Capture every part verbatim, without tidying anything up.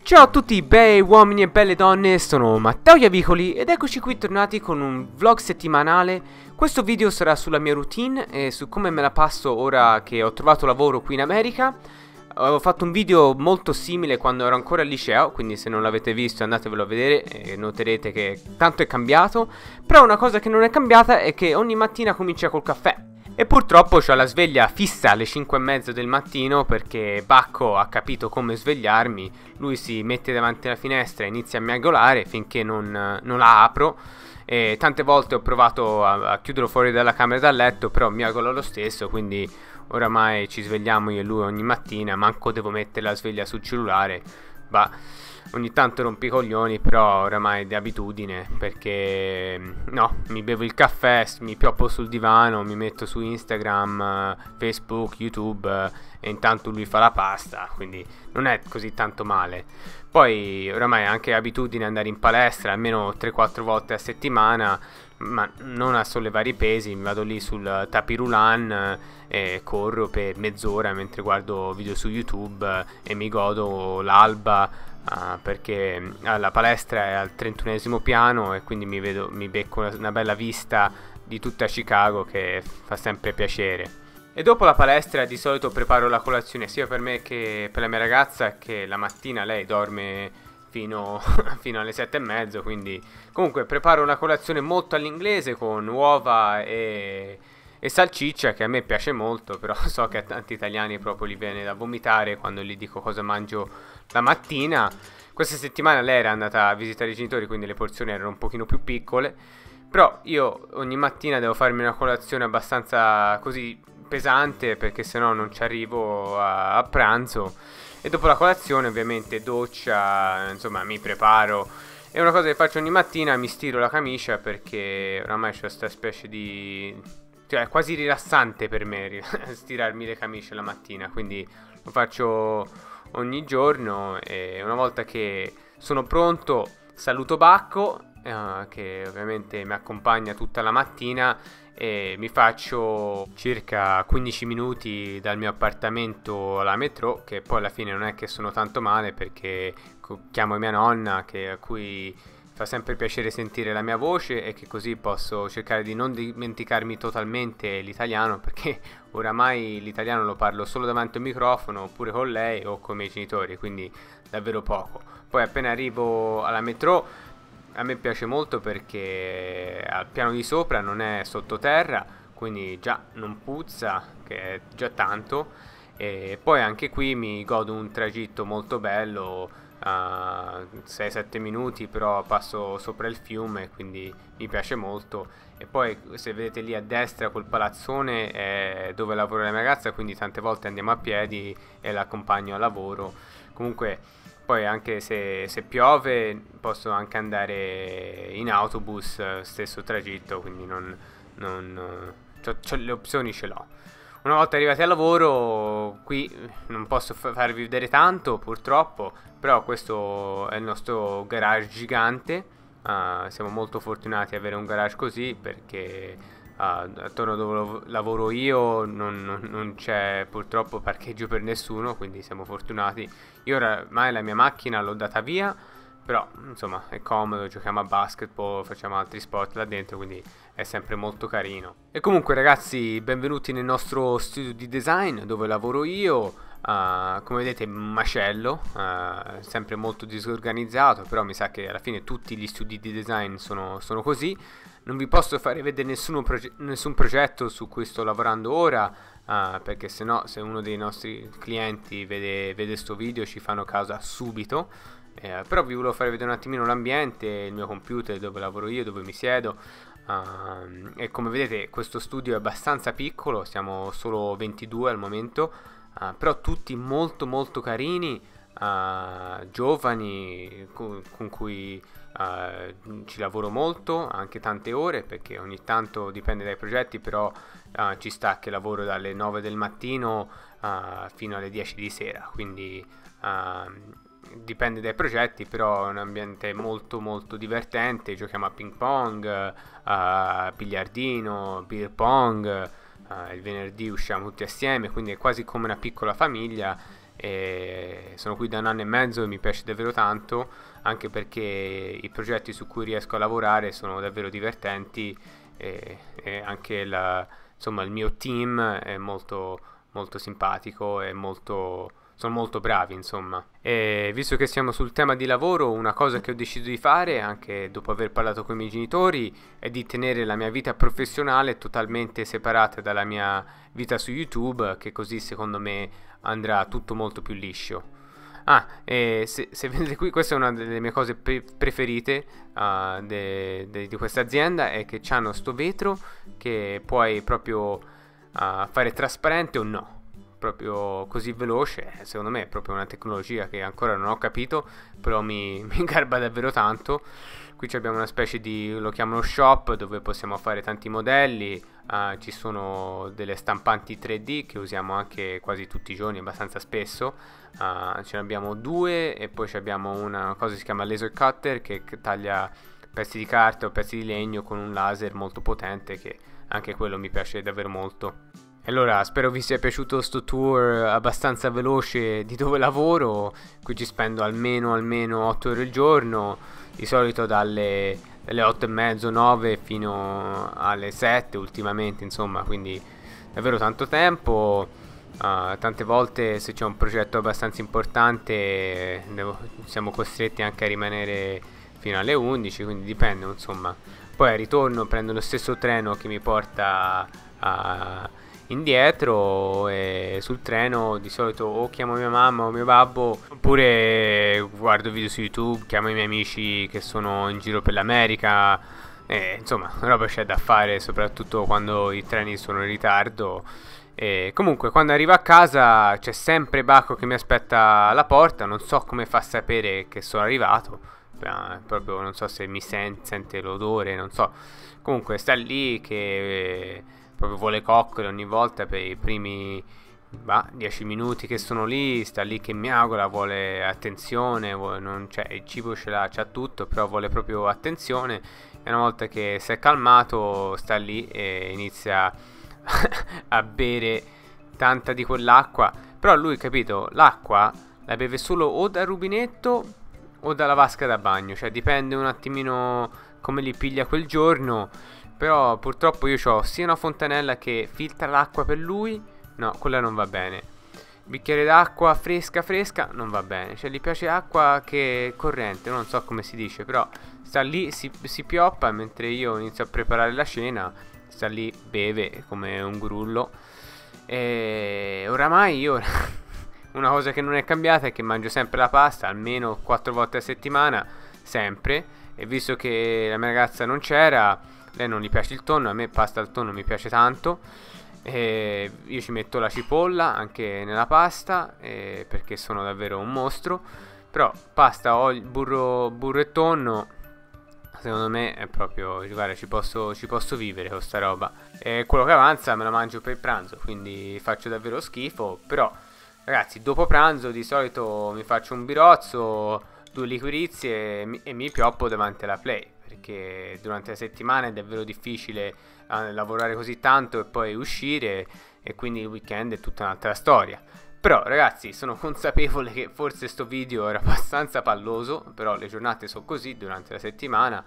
Ciao a tutti bei uomini e belle donne, sono Matteo Iavicoli ed eccoci qui tornati con un vlog settimanale. Questo video sarà sulla mia routine e su come me la passo ora che ho trovato lavoro qui in America. Avevo fatto un video molto simile quando ero ancora al liceo, quindi se non l'avete visto andatevelo a vedere e noterete che tanto è cambiato. Però una cosa che non è cambiata è che ogni mattina comincia col caffè. E purtroppo ho la sveglia fissa alle cinque e mezza del mattino perché Bacco ha capito come svegliarmi. Lui si mette davanti alla finestra e inizia a miagolare finché non, non la apro. E tante volte ho provato a, a chiuderlo fuori dalla camera da letto, però miagola lo stesso, quindi oramai ci svegliamo io e lui ogni mattina. Manco devo mettere la sveglia sul cellulare. Bah, ogni tanto rompi i coglioni, però oramai è di abitudine, perché no, mi bevo il caffè, mi pioppo sul divano, mi metto su Instagram, Facebook, YouTube e intanto lui fa la pasta, quindi non è così tanto male. Poi oramai è anche abitudine andare in palestra almeno tre quattro volte a settimana, ma non a sollevare i pesi, mi vado lì sul tapirulan e corro per mezz'ora mentre guardo video su YouTube e mi godo l'alba. Uh, perché la palestra è al trentunesimo piano e quindi mi, vedo, mi becco una, una bella vista di tutta Chicago che fa sempre piacere. E dopo la palestra di solito preparo la colazione sia per me che per la mia ragazza, che la mattina lei dorme fino, fino alle sette e mezzo, quindi comunque preparo una colazione molto all'inglese con uova e, e salsiccia, che a me piace molto, però so che a tanti italiani proprio gli viene da vomitare quando gli dico cosa mangio la mattina. Questa settimana lei era andata a visitare i genitori, quindi le porzioni erano un pochino più piccole, però io ogni mattina devo farmi una colazione abbastanza così pesante, perché sennò non ci arrivo a, a pranzo. E dopo la colazione ovviamente doccia, insomma mi preparo. E una cosa che faccio ogni mattina, mi stiro la camicia, perché oramai c'è questa specie di... cioè è quasi rilassante per me stirarmi le camicie la mattina, quindi lo faccio ogni giorno. E una volta che sono pronto saluto Bacco, eh, che ovviamente mi accompagna tutta la mattina, e mi faccio circa quindici minuti dal mio appartamento alla metro, che poi alla fine non è che sono tanto male, perché chiamo mia nonna, che, a cui fa sempre piacere sentire la mia voce, e che così posso cercare di non dimenticarmi totalmente l'italiano, perché oramai l'italiano lo parlo solo davanti a un microfono, oppure con lei o con i miei genitori, quindi davvero poco. Poi appena arrivo alla metro, a me piace molto perché al piano di sopra non è sottoterra, quindi già non puzza, che è già tanto. E poi anche qui mi godo un tragitto molto bello, uh, sei sette minuti, però passo sopra il fiume, quindi mi piace molto. E poi se vedete lì a destra quel palazzone è dove lavora la mia ragazza, quindi tante volte andiamo a piedi e la accompagno al lavoro. Comunque poi anche se, se piove posso anche andare in autobus, stesso tragitto, quindi non, non c'ho, c'ho le opzioni, ce l'ho. Una volta arrivati al lavoro, qui non posso farvi vedere tanto purtroppo, però questo è il nostro garage gigante. Uh, siamo molto fortunati ad avere un garage così, perché uh, attorno dove lavoro io non, non, non c'è purtroppo parcheggio per nessuno, quindi siamo fortunati. Io ormai la mia macchina l'ho data via, però insomma è comodo, giochiamo a basketball, facciamo altri sport là dentro, quindi è sempre molto carino. E comunque ragazzi, benvenuti nel nostro studio di design dove lavoro io. Uh, come vedete un macello, uh, sempre molto disorganizzato, però mi sa che alla fine tutti gli studi di design sono, sono così. Non vi posso fare vedere nessuno proge- nessun progetto su cui sto lavorando ora, uh, perché sennò se uno dei nostri clienti vede, vede sto video ci fanno causa subito. Eh, però vi volevo fare vedere un attimino l'ambiente, il mio computer dove lavoro io, dove mi siedo. Uh, e come vedete questo studio è abbastanza piccolo, siamo solo ventidue al momento, uh, però tutti molto molto carini, uh, giovani, con, con cui uh, ci lavoro molto, anche tante ore, perché ogni tanto dipende dai progetti, però uh, ci sta che lavoro dalle nove del mattino uh, fino alle dieci di sera, quindi uh, dipende dai progetti, però è un ambiente molto molto divertente. Giochiamo a ping pong, a biliardino, beer pong, uh, il venerdì usciamo tutti assieme, quindi è quasi come una piccola famiglia. e sono qui da un anno e mezzo e mi piace davvero tanto, anche perché i progetti su cui riesco a lavorare sono davvero divertenti e, e anche la, insomma, il mio team è molto, molto simpatico e molto... sono molto bravi, insomma. E visto che siamo sul tema di lavoro, una cosa che ho deciso di fare, anche dopo aver parlato con i miei genitori, è di tenere la mia vita professionale totalmente separata dalla mia vita su YouTube, che così secondo me andrà tutto molto più liscio. Ah, e se, se vedete qui, questa è una delle mie cose pre preferite uh, de, de, di questa azienda, è che hanno sto vetro che puoi proprio uh, fare trasparente o no. Proprio così veloce, secondo me è proprio una tecnologia che ancora non ho capito, però mi, mi garba davvero tanto. Qui abbiamo una specie di, lo chiamano shop, dove possiamo fare tanti modelli, uh, ci sono delle stampanti tre D che usiamo anche quasi tutti i giorni, abbastanza spesso, uh, ce ne abbiamo due, e poi abbiamo una cosa che si chiama laser cutter che, che taglia pezzi di carta o pezzi di legno con un laser molto potente, che anche quello mi piace davvero molto. Allora, spero vi sia piaciuto sto tour abbastanza veloce di dove lavoro. Qui ci spendo almeno almeno otto ore al giorno, di solito dalle, dalle otto e mezzo, nove fino alle sette ultimamente, insomma, quindi davvero tanto tempo. Uh, tante volte se c'è un progetto abbastanza importante devo, siamo costretti anche a rimanere fino alle undici, quindi dipende, insomma. Poi al ritorno prendo lo stesso treno che mi porta a... indietro, e sul treno di solito o chiamo mia mamma o mio babbo, oppure guardo video su YouTube, chiamo i miei amici che sono in giro per l'America, e, insomma, roba c'è da fare, soprattutto quando i treni sono in ritardo. E comunque quando arrivo a casa c'è sempre Bacco che mi aspetta alla porta, non so come fa a sapere che sono arrivato, eh, proprio non so se mi sen sente l'odore, non so, comunque sta lì che... Eh, proprio vuole coccole ogni volta per i primi dieci minuti che sono lì, sta lì che miagola, vuole attenzione, vuole, non, cioè, il cibo ce l'ha, c'ha tutto, però vuole proprio attenzione, e una volta che si è calmato sta lì e inizia a bere tanta di quell'acqua, però lui, capito, l'acqua la beve solo o dal rubinetto o dalla vasca da bagno, cioè dipende un attimino come li piglia quel giorno. Però purtroppo io ho sia una fontanella che filtra l'acqua per lui, no, quella non va bene. Bicchiere d'acqua fresca fresca non va bene, cioè gli piace acqua che corrente, non so come si dice, però sta lì, si, si pioppa mentre io inizio a preparare la cena, sta lì, beve come un grullo. E oramai io una cosa che non è cambiata è che mangio sempre la pasta, almeno quattro volte a settimana, sempre, e visto che la mia ragazza non c'era, lei non gli piace il tonno, a me pasta al tonno mi piace tanto, e io ci metto la cipolla anche nella pasta, e perché sono davvero un mostro. Però pasta, olio, burro, burro e tonno, secondo me è proprio, guarda, ci posso, ci posso vivere con sta roba, e quello che avanza me lo mangio per il pranzo, quindi faccio davvero schifo. Però ragazzi, dopo pranzo di solito mi faccio un birozzo, due liquirizi e mi, e mi pioppo davanti alla Play, perché durante la settimana è davvero difficile eh, lavorare così tanto e poi uscire, e quindi il weekend è tutta un'altra storia. Però ragazzi, sono consapevole che forse sto video era abbastanza palloso, però le giornate sono così durante la settimana,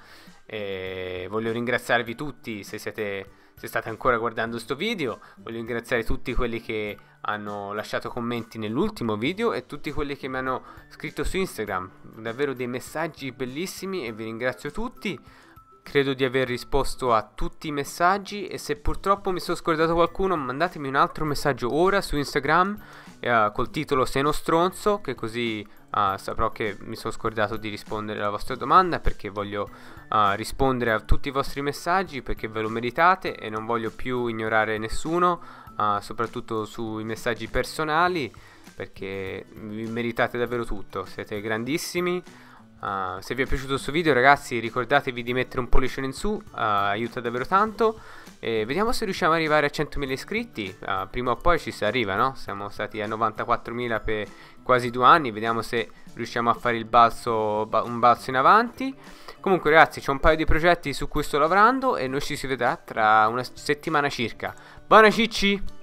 e voglio ringraziarvi tutti se siete, se state ancora guardando sto video. Voglio ringraziare tutti quelli che hanno lasciato commenti nell'ultimo video e tutti quelli che mi hanno scritto su Instagram, davvero dei messaggi bellissimi, e vi ringrazio tutti. Credo di aver risposto a tutti i messaggi, e se purtroppo mi sono scordato qualcuno, mandatemi un altro messaggio ora su Instagram eh, col titolo "Sei uno stronzo", che così uh, saprò che mi sono scordato di rispondere alla vostra domanda, perché voglio uh, rispondere a tutti i vostri messaggi, perché ve lo meritate e non voglio più ignorare nessuno, uh, soprattutto sui messaggi personali, perché vi meritate davvero tutto, siete grandissimi. Uh, se vi è piaciuto questo video, ragazzi, ricordatevi di mettere un pollicione in su, uh, aiuta davvero tanto, e vediamo se riusciamo ad arrivare a centomila iscritti. Uh, prima o poi ci si arriva, no? Siamo stati a novantaquattromila per quasi due anni, vediamo se riusciamo a fare il balzo, un balzo in avanti. Comunque ragazzi, c'è un paio di progetti su cui sto lavorando, e noi ci si vedrà tra una settimana circa. Buona cicci!